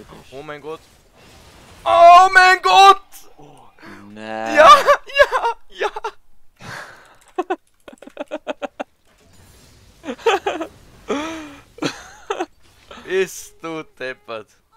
Oh mein Gott. Oh mein Gott! Oh, nein. Ja, ja, ja. Bist du deppert.